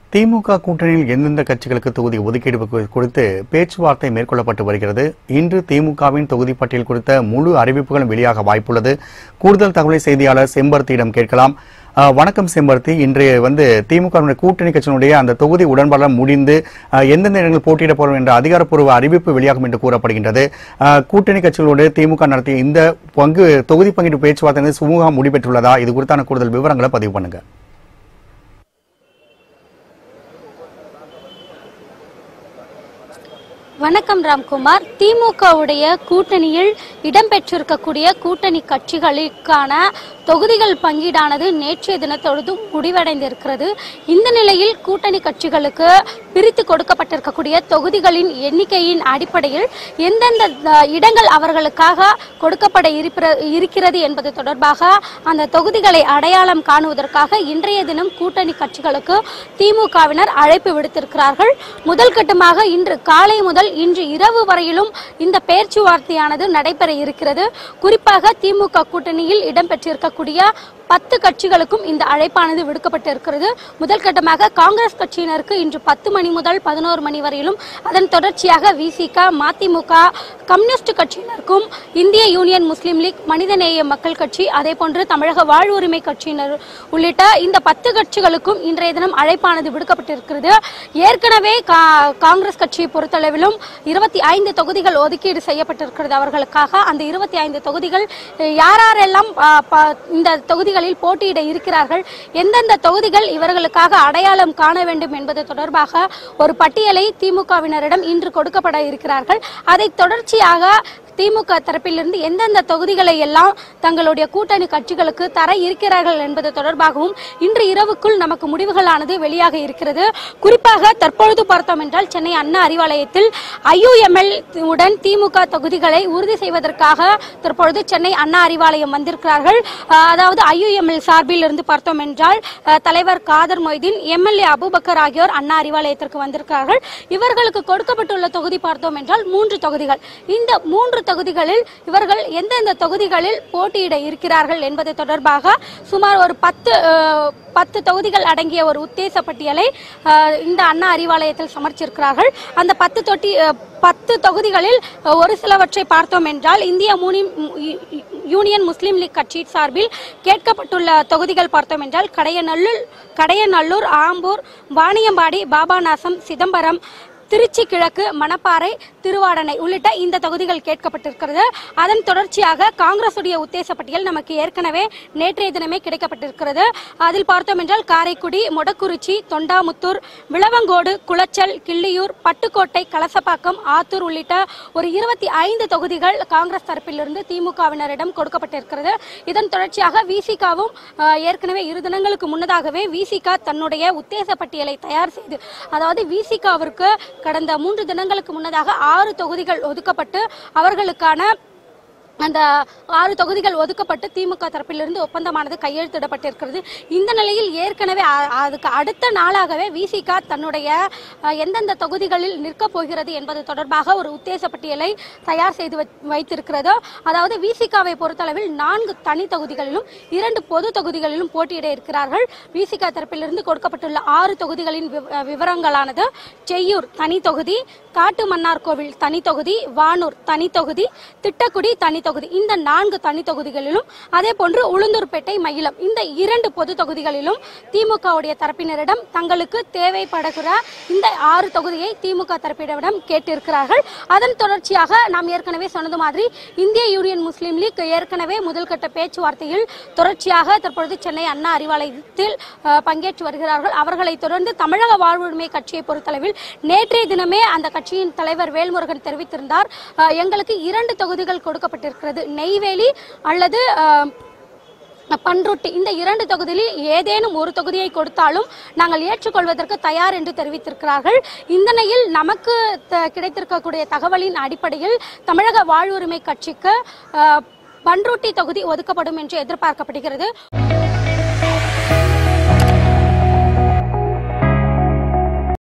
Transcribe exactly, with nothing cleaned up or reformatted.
திமுக கூட்டணியில் எந்தெந்த கட்சிகளுக்கு தொகுதி ஒதுக்கீடு குறித்து பேச்சுவார்த்தை மேற்கொள்ளப்பட்டு வருகிறது. இன்று திமுகவின் தொகுதி பட்டியல் குறித்த முழு அறிவிப்புகளும் வெளியாக வாய்ப்புள்ளது. கூடுதல் தகவலை செய்தியாளர் செம்பருத்தியிடம் கேட்கலாம். வணக்கம் செம்பருத்தி, இன்றைய வந்து திமுக கூட்டணி கட்சியினுடைய அந்த தொகுதி உடன்பாடு முடிந்து எந்தெந்த இடங்கள் போட்டியிட போறோம் என்ற அதிகாரப்பூர்வ அறிவிப்பு வெளியாகும் என்று கூறப்படுகின்றது. கூட்டணி கட்சிகளோடு திமுக நடத்திய இந்த பங்கு தொகுதி பங்கீட்டு பேச்சுவார்த்தை சுமூகமாக முடிபெற்றுள்ளதா? இது குறித்தான கூடுதல் விவரங்களை பதிவு பண்ணுங்க. வணக்கம் ராம்குமார். திமுகவுடைய கூட்டணியில் இடம்பெற்றிருக்கக்கூடிய கூட்டணி கட்சிகளுக்கான தொகுதிகள் பங்கீடானது நேற்றைய தினத்தொழுது முடிவடைந்திருக்கிறது. இந்த நிலையில் கூட்டணி கட்சிகளுக்கு பிரித்து கொடுக்கப்பட்டிருக்கக்கூடிய தொகுதிகளின் எண்ணிக்கையின் அடிப்படையில் எந்தெந்த இடங்கள் அவர்களுக்காக கொடுக்கப்பட இருக்கிறது என்பது தொடர்பாக அந்த தொகுதிகளை அடையாளம் காணுவதற்காக இன்றைய தினம் கூட்டணி கட்சிகளுக்கு திமுகவினர் அழைப்பு விடுத்திருக்கிறார்கள். முதல் கட்டமாக இன்று காலை முதல் இன்று இரவு வரையிலும் இந்த பேச்சுவார்த்தையானது நடைபெற இருக்கிறது. குறிப்பாக திமுக கூட்டணியில் இடம்பெற்றிருக்கக்கூடிய பத்து கட்சிகளுக்கும் இந்த அழைப்பானது விடுக்கப்பட்டிருக்கிறது. முதல் கட்டமாக காங்கிரஸ் கட்சியினருக்கு இன்று பத்து மணி முதல் பதினோரு மணி வரையிலும், அதன் தொடர்ச்சியாக விசிக, மதிமுக, கம்யூனிஸ்ட் கட்சியினருக்கும், இந்திய யூனியன் முஸ்லீம் லீக், மனிதநேய மக்கள் கட்சி, அதே போன்று தமிழக வாழ்வுரிமை கட்சியினர் உள்ளிட்ட இந்த பத்து கட்சிகளுக்கும் இன்றைய தினம் அழைப்பானது விடுக்கப்பட்டிருக்கிறது. ஏற்கனவே காங்கிரஸ் கட்சியை பொறுத்தளவிலும் இருபத்தி ஐந்து தொகுதிகள் ஒதுக்கீடு செய்யப்பட்டிருக்கிறது அவர்களுக்காக. அந்த இருபத்தி ஐந்து தொகுதிகள் யாரெல்லாம் இந்த தொகுதிகளில் போட்டியிட இருக்கிறார்கள், எந்தெந்த தொகுதிகள் இவர்களுக்காக அடையாளம் காண வேண்டும் என்பது தொடர்பாக ஒரு பட்டியலை திமுகவினரிடம் இன்று கொடுக்கப்பட இருக்கிறார்கள். அதை தொடர்ச்சியாக திமுக தரப்பிலிருந்து எந்தெந்த தொகுதிகளை எல்லாம் தங்களுடைய கூட்டணி கட்சிகளுக்கு தர இருக்கிறார்கள் என்பது தொடர்பாகவும் இன்று இரவுக்குள் நமக்கு முடிவுகளானது வெளியாக இருக்கிறது. குறிப்பாக தற்பொழுது பார்த்தோம் என்றால் சென்னை அண்ணா அறிவாலயத்தில் ஐயுஎம்எல் உடன் திமுக தொகுதிகளை உறுதி செய்வதற்காக தற்பொழுது சென்னை அண்ணா அறிவாலயம் வந்திருக்கிறார்கள். அதாவது ஐயுஎம்எல் சார்பில் இருந்து பார்த்தோம் என்றால் தலைவர் காதர் மொய்தீன், எம்எல்ஏ அபுபக்கர் ஆகியோர் அண்ணா அறிவாலயத்திற்கு வந்திருக்கிறார்கள். இவர்களுக்கு கொடுக்கப்பட்டுள்ள தொகுதி பார்த்தோம் என்றால் மூன்று தொகுதிகள். இந்த மூன்று தொகுதிகளில் இவர்கள் எந்தெந்த தொகுதிகளில் போட்டியிட இருக்கிறார்கள் என்பது தொடர்பாக சுமார் ஒரு பத்து பத்து தொகுதிகள் அடங்கிய ஒரு உத்தேச பட்டியலை இந்த அண்ணா அறிவாலயத்தில் சமர்ப்பிச்சிருக்கிறார்கள். அந்த பத்து தொட்டி பத்து தொகுதிகளில் ஒரு சிலவற்றை பார்த்தோம் என்றால் இந்திய யூனியன் முஸ்லீம் லீக் கட்சி சார்பில் கேட்கப்பட்டுள்ள தொகுதிகள் பார்த்தோம் என்றால் கடையநல்லூர் கடையநல்லூர் ஆம்பூர், வாணியம்பாடி, பாபாநாசம், சிதம்பரம், திருச்சி கிழக்கு, மணப்பாறை, திருவாடனை உள்ளிட்ட இந்த தொகுதிகள் கேட்கப்பட்டிருக்கிறது. அதன் தொடர்ச்சியாக காங்கிரஸ் உடைய உத்தேச பட்டியல் நமக்கு ஏற்கனவே நேற்றைய தினமே கிடைக்கப்பட்டிருக்கிறது. அதில் பார்த்தோம் என்றால் காரைக்குடி, மொடக்குறிச்சி, தொண்டாமுத்தூர், விளவங்கோடு, குளச்சல், கிள்ளியூர், பட்டுக்கோட்டை, கலசப்பாக்கம், ஆத்தூர் உள்ளிட்ட ஒரு இருபத்தி ஐந்து தொகுதிகள் காங்கிரஸ் தரப்பிலிருந்து திமுகவினரிடம் கொடுக்கப்பட்டிருக்கிறது. இதன் தொடர்ச்சியாக விசிகாவும் ஏற்கனவே இரு தினங்களுக்கு முன்னதாகவே விசிக தன்னுடைய உத்தேச பட்டியலை தயார் செய்து, அதாவது விசிகாவிற்கு கடந்த மூன்று தினங்களுக்கு முன்னதாக ஆறு தொகுதிகள் ஒதுக்கப்பட்டு அவர்களுக்கான அந்த ஆறு தொகுதிகள் ஒதுக்கப்பட்டு திமுக தரப்பிலிருந்து ஒப்பந்தமானது கையெழுத்திடப்பட்டிருக்கிறது. இந்த நிலையில் ஏற்கனவே அதுக்கு அடுத்த நாளாகவே விசிக தன்னுடைய எந்தெந்த தொகுதிகளில் நிற்கப் போகிறது என்பது தொடர்பாக ஒரு உத்தேச பட்டியலை தயார் செய்து வைத்திருக்கிறது. அதாவது விசிகாவை பொறுத்தளவில் நான்கு தனி தொகுதிகளிலும் இரண்டு பொது தொகுதிகளிலும் போட்டியிட இருக்கிறார்கள். விசிக தரப்பிலிருந்து கொடுக்கப்பட்டுள்ள ஆறு தொகுதிகளின் விவரங்களானது செய்யூர் தனி தொகுதி, காட்டுமன்னார்கோவில் தனி தொகுதி, வானூர் தனி தொகுதி, திட்டக்குடி தனி தொகுதி, இந்த நான்கு தனி தொகுதிகளிலும், அதே போன்று உளுந்தூர்பேட்டை, மயிலம் இந்த இரண்டு பொது தொகுதிகளிலும் திமுகவுடைய தரப்பினரிடம் தங்களுக்கு தேவைப்படுகிற இந்த ஆறு தொகுதியை திமுக தரப்பினரிடம் கேட்டிருக்கிறார்கள். அதன் தொடர்ச்சியாக நாம் ஏற்கனவே சொன்னது மாதிரி இந்திய யூனியன் முஸ்லீம் லீக் ஏற்கனவே முதல் கட்ட பேச்சுவார்த்தையில் தொடர்ச்சியாக தற்பொழுது சென்னை அண்ணா அறிவாலயத்தில் பங்கேற்று வருகிறார்கள். அவர்களை தொடர்ந்து தமிழக வாழ்வுரிமை கட்சியை பொறுத்தளவில் நேற்றைய தினமே அந்த கட்சியின் தலைவர் வேல்முருகன் தெரிவித்திருந்தார், எங்களுக்கு இரண்டு தொகுதிகள் கொடுக்கப்பட்டிருக்கிறது, நெய்வேலி அல்லது பன்ருட்டி, இந்த இரண்டு தொகுதியில் ஏதேனும் ஒரு தொகுதியை கொடுத்தாலும் நாங்கள் ஏற்றுக்கொள்வதற்கு தயார் என்று தெரிவித்திருக்கிறார்கள். இந்த நிலையில் நமக்கு கிடைத்திருக்கக்கூடிய தகவலின் அடிப்படையில் தமிழக வாழ்வுரிமை கட்சிக்கு பன்ருட்டி தொகுதி ஒதுக்கப்படும் என்று எதிர்பார்க்கப்படுகிறது.